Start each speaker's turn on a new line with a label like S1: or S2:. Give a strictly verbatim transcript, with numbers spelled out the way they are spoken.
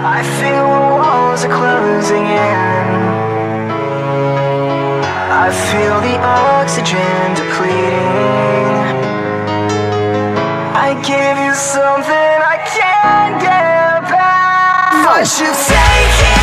S1: I feel the walls are closing in. I feel the oxygen depleting. I give you something I can't get back, but you take it.